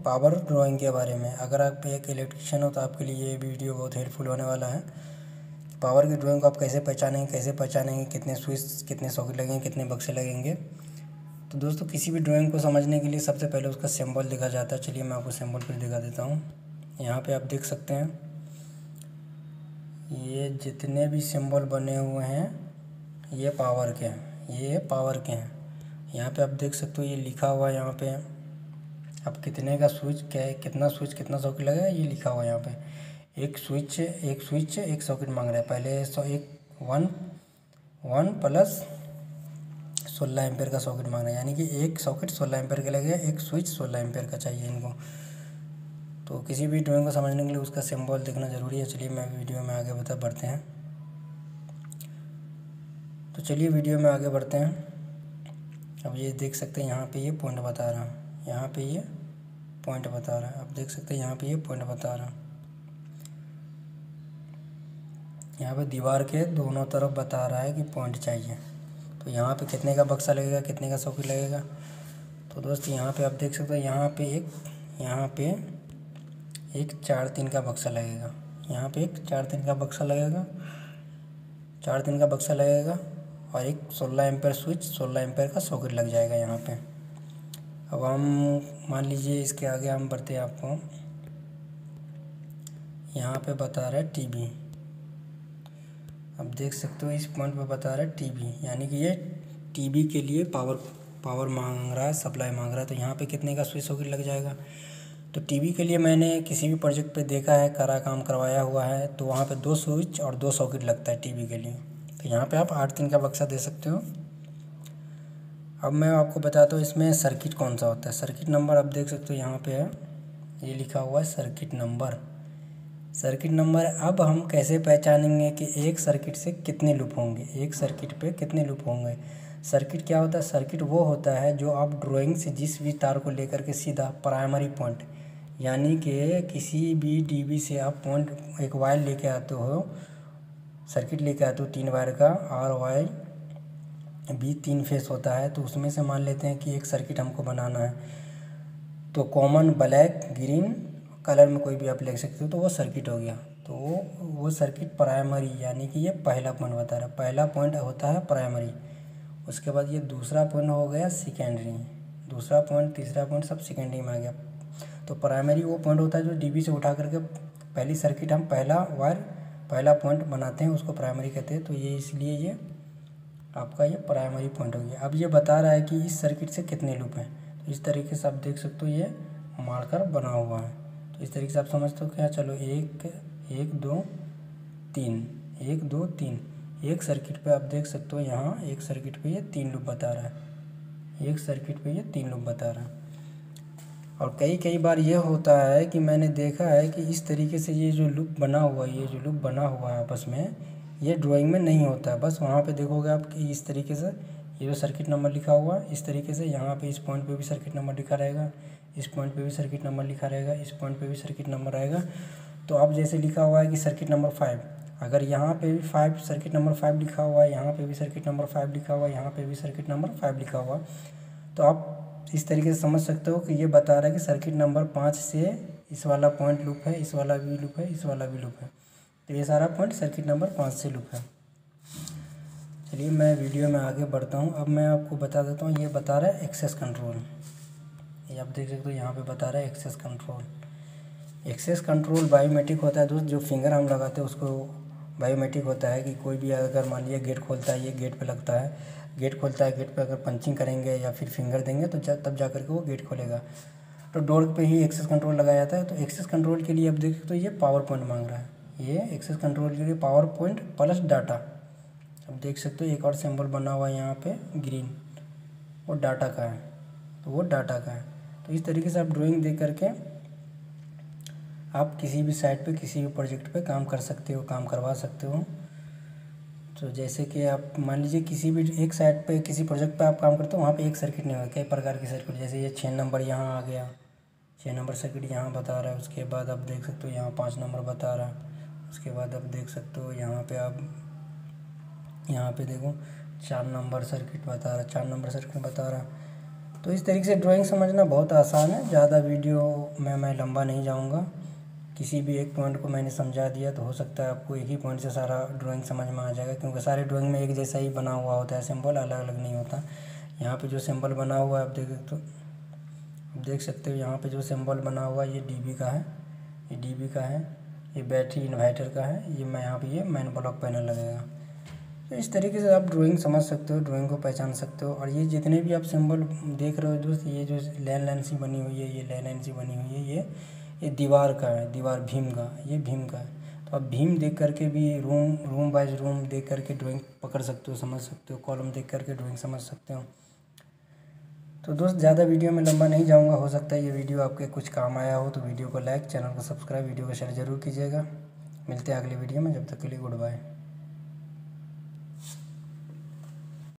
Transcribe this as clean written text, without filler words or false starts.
Power drawing के बारे में। अगर आप एक इलेक्ट्रिशियन हो तो आपके लिए ये वीडियो बहुत हेल्पफुल होने वाला है। पावर की ड्राइंग को आप कैसे पहचानेंगे, कितने स्विच, कितने सॉकेट लगेंगे, कितने बक्से लगेंगे। तो दोस्तों किसी भी ड्राइंग को समझने के लिए सबसे पहले उसका सिंबल दिखा जाता है। चलिए मैं आपको सिंबल फिर दिखा देता हूँ। यहाँ पे आप देख सकते हैं ये जितने भी सिंबल बने हुए हैं ये पावर के हैं, यहाँ पे आप देख सकते हो ये लिखा हुआ है यहाँ पे। अब कितने का स्विच क्या है, कितना स्विच कितना सॉकेट लगेगा ये लिखा हुआ है यहाँ पे। एक स्विच एक सॉकेट मांग रहा है। पहले वन प्लस 16 एम्पेयर का सॉकेट मांग रहा है, यानी कि एक सॉकेट 16 एम्पेयर का लगेगा, एक स्विच 16 एम्पेयर का चाहिए इनको। तो किसी भी ड्राइंग को समझने के लिए उसका सिंबल देखना ज़रूरी है। चलिए मैं वीडियो में आगे बढ़ते हैं। तो चलिए वीडियो में आगे बढ़ते हैं। अब ये देख सकते हैं यहाँ पे ये पॉइंट बता रहा है, यहाँ पे ये पॉइंट बता रहा है। आप देख सकते हैं यहाँ पे ये पॉइंट बता रहा है, यहाँ पे दीवार के दोनों तरफ बता रहा है कि पॉइंट चाहिए। तो यहाँ पे कितने का बक्सा लगेगा, कितने का सॉकेट लगेगा। तो दोस्त यहाँ पे आप देख सकते हैं यहाँ पे एक 4-3 का बक्सा लगेगा, यहाँ पे एक 4-3 का बक्सा लगेगा, 4-3 का बक्सा लगेगा और एक 16 एम्पेयर स्विच 16 एम्पेयर का सॉकेट लग जाएगा यहाँ पे। अब हम मान लीजिए इसके आगे हम बढ़ते हैं। आपको यहाँ पे बता रहा है टीबी। अब देख सकते हो इस पॉइंट पे बता रहा है टीबी, यानी कि ये टीबी के लिए पावर मांग रहा है, सप्लाई मांग रहा है। तो यहाँ पे कितने का स्विच सॉकेट लग जाएगा। तो टीबी के लिए मैंने किसी भी प्रोजेक्ट पे देखा है, काम करवाया हुआ है, तो वहाँ पे 2 स्विच और 2 सॉकेट लगता है टीबी के लिए। तो यहाँ पे आप 8-3 का बक्सा दे सकते हो। अब मैं आपको बताता हूँ इसमें सर्किट कौन सा होता है। सर्किट नंबर आप देख सकते हो यहाँ पे है, ये लिखा हुआ है सर्किट नंबर। अब हम कैसे पहचानेंगे कि एक सर्किट से कितने लूप होंगे, एक सर्किट पे कितने लूप होंगे। सर्किट क्या होता है, सर्किट वो होता है जो आप ड्राइंग से जिस भी तार को लेकर के सीधा प्राइमरी पॉइंट, यानी कि किसी भी डीबी से आप पॉइंट एक वायर लेके आते हो, सर्किट लेके आते हो 3 वायर का, और वायर भी 3 फेस होता है। तो उसमें से मान लेते हैं कि एक सर्किट हमको बनाना है, तो कॉमन ब्लैक ग्रीन कलर में कोई भी आप ले सकते हो, तो वो सर्किट हो गया। तो वो सर्किट प्राइमरी, यानी कि ये पहला पॉइंट बता रहा है, पहला पॉइंट होता है प्राइमरी। उसके बाद ये दूसरा पॉइंट हो गया सेकेंडरी, दूसरा पॉइंट, तीसरा पॉइंट सब सेकेंडरी में आ गया। तो प्राइमरी वो पॉइंट होता है जो डीबी से उठा करके पहली सर्किट हम पहला पॉइंट बनाते हैं, उसको प्राइमरी कहते हैं। तो ये इसलिए ये आपका ये प्राइमरी पॉइंट हो गया। अब ये बता रहा है कि इस सर्किट से कितने लूप हैं। तो इस तरीके से आप देख सकते हो ये मार्कर बना हुआ है। तो इस तरीके से आप समझते हो क्या, चलो 1 2 3 1 2 3। एक सर्किट पे आप देख सकते हो यहाँ एक सर्किट पे ये 3 लूप बता रहा है, एक सर्किट पे ये 3 लूप बता रहा है। और कई बार ये होता है कि मैंने देखा है कि इस तरीके से ये जो लूप बना हुआ है आपस में, ये ड्राइंग में नहीं होता है। बस वहाँ पे देखोगे आप कि इस तरीके से ये जो सर्किट नंबर लिखा हुआ है, इस तरीके से यहाँ पे इस पॉइंट पे भी सर्किट नंबर लिखा रहेगा, इस पॉइंट पे भी सर्किट नंबर लिखा रहेगा, इस पॉइंट पे भी सर्किट नंबर रहेगा। तो अब जैसे लिखा हुआ है कि सर्किट नंबर 5, अगर यहाँ पे भी 5 सर्किट नंबर 5 लिखा हुआ है, यहाँ पे भी सर्किट नंबर 5 लिखा हुआ है, यहाँ पे भी सर्किट नंबर 5 लिखा हुआ, तो आप इस तरीके से समझ सकते हो कि ये बता रहा है कि सर्किट नंबर 5 से इस वाला पॉइंट लूप है, इस वाला भी लूप है, इस वाला भी लूप है। तो ये सारा पॉइंट सर्किट नंबर 5 से लूप है। चलिए मैं वीडियो में आगे बढ़ता हूँ। अब मैं आपको बता देता हूँ, ये बता रहा है एक्सेस कंट्रोल। ये आप देख सकते हो यहाँ पे बता रहा है access control. Access control biometric होता है दोस्त, जो फिंगर हम लगाते हैं उसको बायोमेट्रिक होता है। कि कोई भी अगर मान लिया गेट खोलता है, ये गेट पे लगता है, गेट खोलता है, गेट पे अगर पंचिंग करेंगे या फिर फिंगर देंगे तो तब जा करके वो गेट खोलेगा। तो डोर पे ही एक्सेस कंट्रोल लगाया जाता है। तो एक्सेस कंट्रोल के लिए अब देखिए तो ये पावर पॉइंट मांग रहा है, ये एक्सेस कंट्रोल के लिए पावर पॉइंट प्लस डाटा। अब देख सकते हो एक और सिंबल बना हुआ है यहाँ पे ग्रीन, वो डाटा का है, तो वो डाटा का है। तो इस तरीके से आप ड्राइंग देख करके आप किसी भी साइट पे किसी भी प्रोजेक्ट पे काम कर सकते हो, काम करवा सकते हो। तो जैसे कि आप मान लीजिए किसी भी एक साइट पे किसी प्रोजेक्ट पे आप काम करते हो, वहाँ पे एक सर्किट नहीं होगा, कई प्रकार की सर्किट। जैसे ये 6 नंबर यहाँ आ गया, 6 नंबर सर्किट यहाँ बता रहा है। उसके बाद आप देख सकते हो यहाँ 5 नंबर बता रहा है। उसके बाद आप देख सकते हो यहाँ पे आप यहाँ पे देखो 4 नंबर सर्किट बता रहा है, 4 नंबर सर्किट बता रहा है। तो इस तरीके से ड्राइंग समझना बहुत आसान है। ज़्यादा वीडियो में मैं लंबा नहीं जाऊँगा, किसी भी एक पॉइंट को मैंने समझा दिया तो हो सकता है आपको एक ही पॉइंट से सारा ड्राइंग समझ में आ जाएगा, क्योंकि सारे ड्राइंग में एक जैसा ही बना हुआ होता है, सिंबल अलग अलग नहीं होता। यहाँ पे जो सिंबल बना हुआ है आप देख सकते हो, यहाँ पे जो सिंबल बना हुआ है ये डीबी का है, ये डीबी का है, ये बैटरी इन्वर्टर का है, ये मैं यहाँ पे ये मेन ब्लॉक पैनल लगेगा। तो इस तरीके से आप ड्राइंग समझ सकते हो, ड्राइंग को पहचान सकते हो। और ये जितने भी आप सिंबल देख रहे हो दोस्त, ये जो लाइन सी बनी हुई है, ये लाइन सी बनी हुई है, ये दीवार का है, दीवार भीम का, ये भीम का है। तो आप भीम देख करके भी रूम बाइज रूम देख करके ड्राइंग पकड़ सकते हो, समझ सकते हो, कॉलम देख करके ड्राइंग समझ सकते हो। तो दोस्त ज़्यादा वीडियो में लंबा नहीं जाऊंगा, हो सकता है ये वीडियो आपके कुछ काम आया हो, तो वीडियो को लाइक, चैनल को सब्सक्राइब, वीडियो को शेयर ज़रूर कीजिएगा। मिलते हैं अगली वीडियो में, जब तक के लिए गुड बाय।